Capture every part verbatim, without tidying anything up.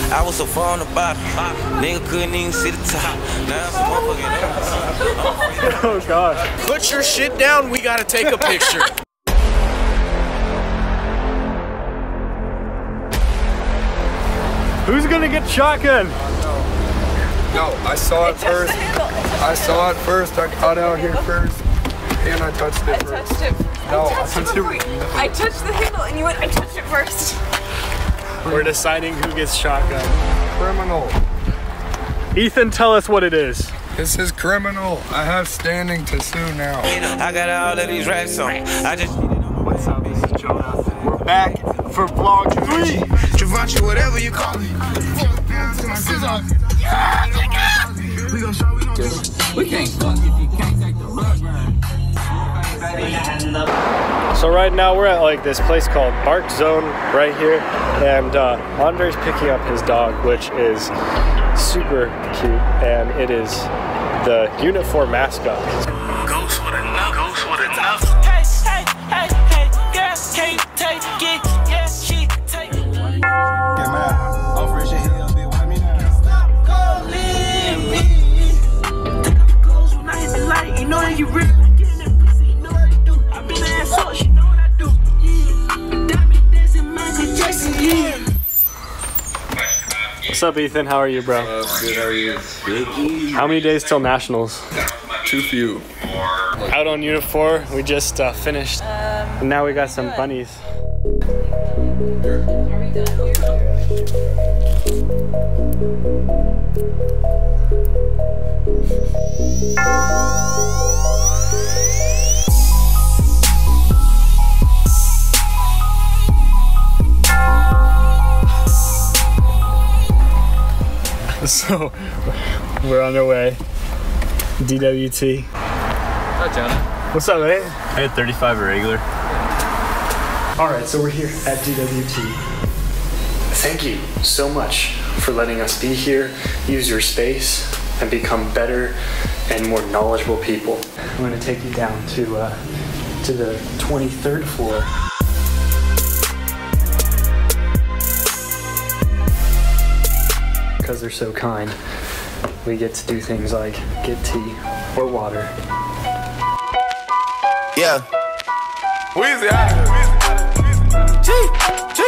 I was so far on the bottom. Nigga couldn't even see the top. Now some motherfucking. Oh gosh. Put your shit down, we gotta take a picture. Who's gonna get shotgun? No, I saw it first. I saw it first. I got out here first. And I touched it first. I touched it. No, I touched, I it before you, I touched the handle and you went, I touched it first. We're deciding who gets shotgun. Criminal. Ethan, tell us what it is. This is criminal. I have standing to sue now. I got all of these racks on. I just. What's up? This is Jonah. We're back for vlog three. Givenchy, whatever you call it. We can't fuck if you can't take the rug run. So right now we're at like this place called Bark Zone right here, and uh, Andre's picking up his dog, which is super cute, and it is the Unit four mascot. Ghost with enough. Ghost with enough. Hey, hey, hey, hey, girl, can't take it. Yeah, she take it. Yeah, man. I'm fresh in here, bitch. Wipe me down. Stop calling me. Close when I hit the light. You know that you really getting that pussy. You know what I do. I've been an asshole. She know what I do. Yeah. Diamond dancing, Michael Jackson. Yeah. What's up, Ethan? How are you, bro? Uh, good, how are you? Good. How many days till nationals? Too few. Out on Unit four, we just uh, finished. Um, and now we got some bunnies. So, we're on our way. D W T. Hi, Jonah. What's up, man? I had thirty-five irregular. All right, so we're here at D W T. Thank you so much for letting us be here, use your space, and become better and more knowledgeable people. I'm gonna take you down to uh, to the twenty-third floor. Because they're so kind, we get to do things like get tea or water. Yeah. Weezy out of here. G, G.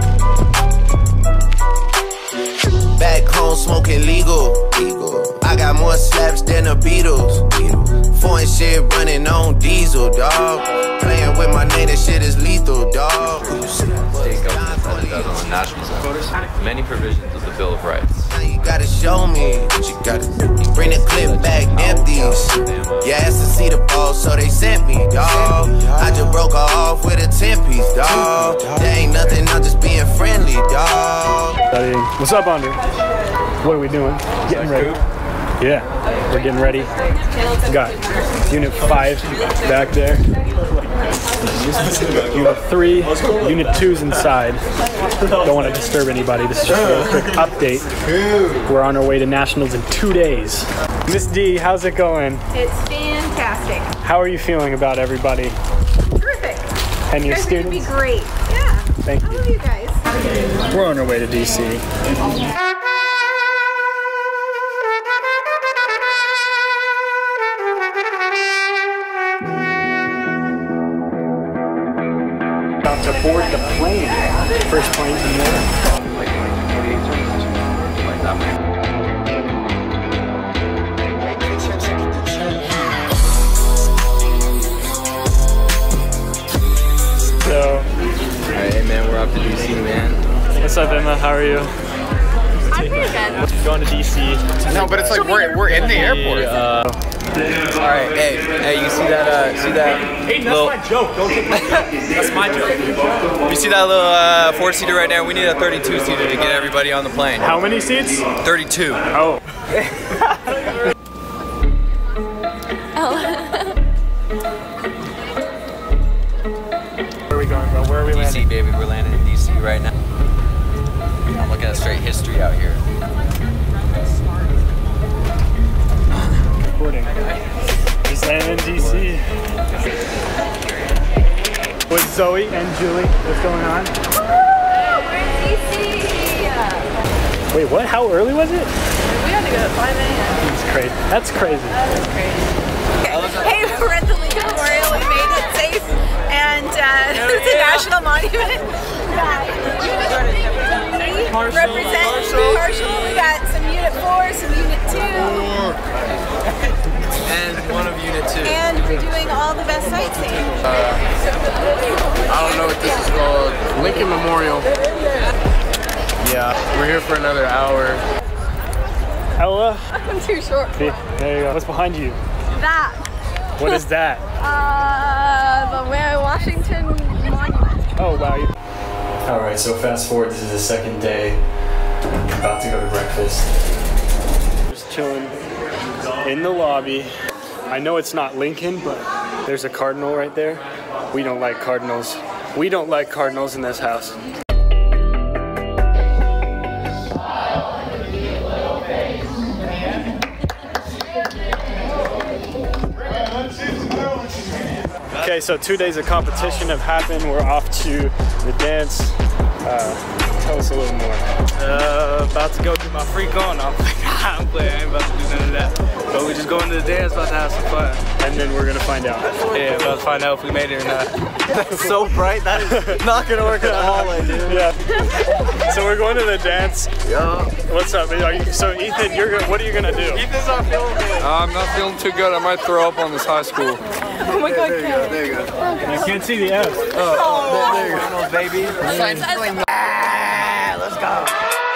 Back home smoking legal. legal. I got more slaps than the Beatles. Foreign shit running on diesel, dog. Playing with my name, that shit is lethal, dog. State government handed out on the national side many provisions of the Bill of Rights. Now you gotta show me what you gotta bring the clip back empties. You asked to see the ball, so they sent me, dog. I just broke her off with a ten piece, dog. There ain't nothing, I'm just being friendly, dog. What's up, Andre? What are we doing? Getting ready. Yeah, we're getting ready. Got Unit five back there. Unit three, Unit two's inside. Don't want to disturb anybody. This is just a quick update. We're on our way to nationals in two days. Miss D, how's it going? It's fantastic. How are you feeling about everybody? Terrific. And your You guys are students? gonna be great. Yeah. Thank I you. love you guys. We're on our way to D C. About to board the plane. First plane in there. So, Alright, hey man, we're off to D C, man. what's up, Emma? How are you? I'm pretty good. Going to D C. No, but it's like we're, we're in the airport. Uh, Alright, hey, hey, you see that, uh, see that? Hey, that's little, my joke. Don't take it. That's my joke. You see that little uh, four-seater right there? We need a thirty-two seater to get everybody on the plane. How many seats? thirty-two. Oh. Where are we going, bro? Where are we D C, landing? baby, we're landing in D C right now. I'm looking at straight history out here. Recording. Just landed in D C. With Zoe and Julie. What's going on? We're in D C. Wait, what? How early was it? We had to go at five A M That's crazy. That's crazy. That is crazy. Okay, we're at the Lincoln Memorial. We made it safe, and uh, it's a national monument. We represent partial. We got some Unit four, some Unit two. And one of Unit two. And we're doing all the best sightseeing. Uh, I don't know what this is called. Lincoln Memorial. Yeah, we're here for another hour. Ella? I'm too short. See, there you go. What's behind you? That. What is that? Uh, the Mary Washington Monument. Oh, wow. All right, so fast forward. This is the second day. We're about to go to breakfast. Just chilling in the lobby. I know it's not Lincoln, but there's a cardinal right there. We don't like cardinals. We don't like cardinals in this house. Okay, so two days of competition have happened. We're off to the dance. Uh, tell us a little more. Uh, about to go get my freak on. I'm playing. I'm playing. I ain't about to do none of that. But we just going to the dance, about to have some fun. And then we're gonna find out. Yeah, about to find out if we made it or not. That's so bright. That's not gonna work at all, I do. Yeah. So we're going to the dance. Yeah. What's up? Are you, so Ethan, you're gonna, what are you gonna do? Ethan's not feeling good. Uh, I'm not feeling too good. I might throw up on this high school. Oh my God, There you go. There you go. You can't see the F. Oh, there, there you go, baby. Ah, let's go.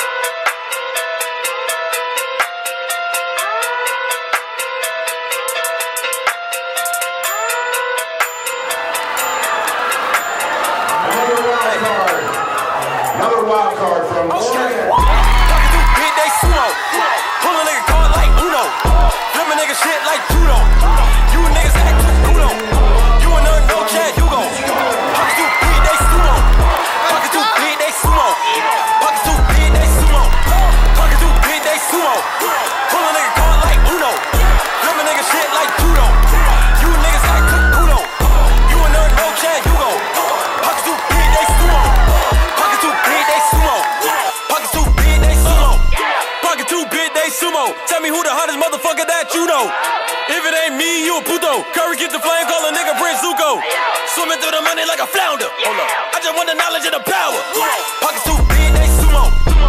Another wild card from Oregon. Big day sumo. Pull a nigga card like Uno. Flip a nigga shit like judo. You niggas act like Uno. You and her no Chad Hugo. Pockets too big, they sumo. Pockets too big, they sumo. Pockets too big, they sumo. Pockets too big, they sumo. Pull a nigga card like Uno. Flip a nigga shit like judo. You niggas act like Uno. You and her no Chad Hugo. Pockets too big, they sumo. Pockets too big, they sumo. Pockets too big, they sumo. Pockets too big, they sumo. Tell me who the hottest motherfucker that you know. If it ain't me, you a puto. Curry get the flame, call a nigga Prince Zuko. Swimming through the money like a flounder. Hold up. I just want the knowledge and the power. Pockets too big, they sumo.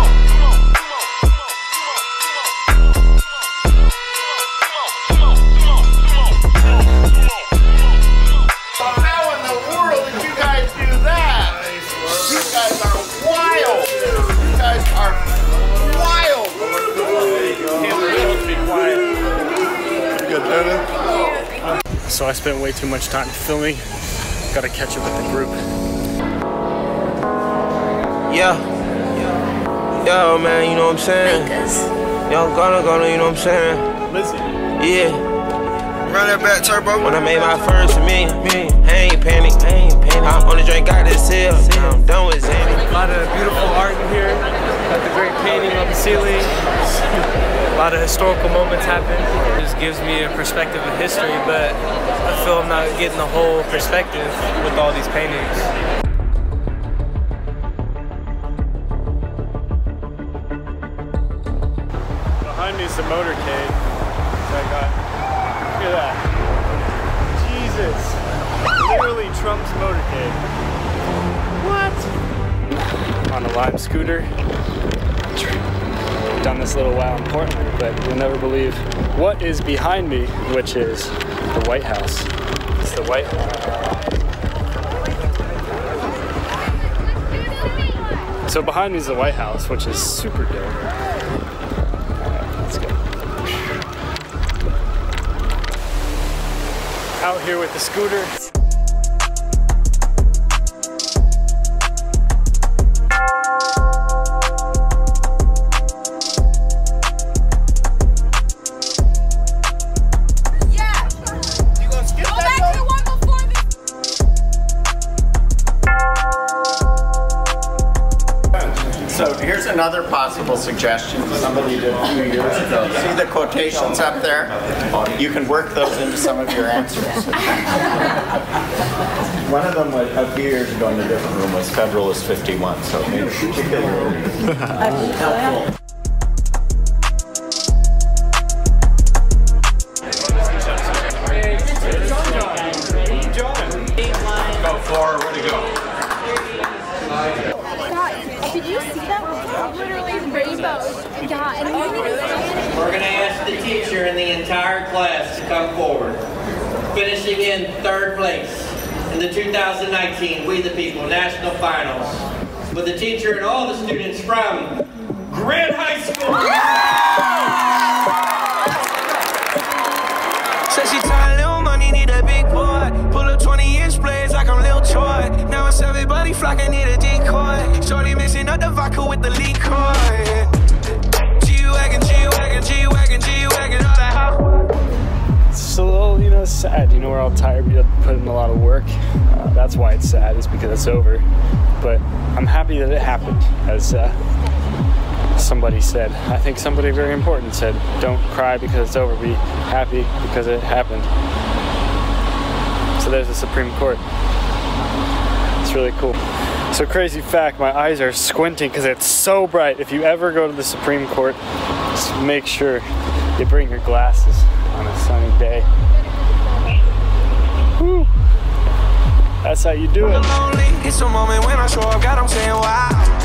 How in the world did you guys do that? You guys are wild. You guys are wild. So I spent way too much time filming. Gotta catch up with the group. Yeah. Yo, man, you know what I'm saying? Yo, gonna, gonna, you know what I'm saying? Lizzie. Yeah. Run that back, turbo. When I made my first million, I ain't panic. I ain't panic. I'm on the drink, got this hill. I'm done with Zanny. A lot of beautiful art in here. Got the great painting on the ceiling. A lot of historical moments happen. It just gives me a perspective of history, but I feel I'm not getting the whole perspective with all these paintings. Behind me is the motorcade. So I got, look at that. Jesus. Literally Trump's motorcade. What? On a Lime scooter. Done this a little while in Portland, but you'll never believe what is behind me, which is the White House. It's the White House. So behind me is the White House, which is super dope. Alright, let's go. Out here with the scooter. So here's another possible suggestion somebody did a few years ago. See the quotations up there? You can work those into some of your answers. One of them was, a few years ago in a different room was Federalist fifty-one, so maybe particularly helpful. Yeah, and we're going to ask the teacher and the entire class to come forward. Finishing in third place in the two thousand nineteen We the People National Finals with the teacher and all the students from Grant High School. Said she tired, little money, need a big boy. Pull up twenty inch blades like I'm Lil Troy. Now it's everybody flocking, need a decoy. Shorty mixing up the vodka with the liquor. G-Wagon, G-Wagon, G-Wagon, G-Wagon, all that hot. It's a little, you know, sad. You know, we're all tired. We have put in a lot of work. Uh, that's why it's sad, is because it's over. But I'm happy that it happened, as uh, somebody said. I think somebody very important said, don't cry because it's over, be happy because it happened. So there's the Supreme Court. It's really cool. So crazy fact, my eyes are squinting because it's so bright. If you ever go to the Supreme Court, just make sure you bring your glasses on a sunny day. Woo. That's how you do it. It's a moment when I show up, God, I'm saying wow.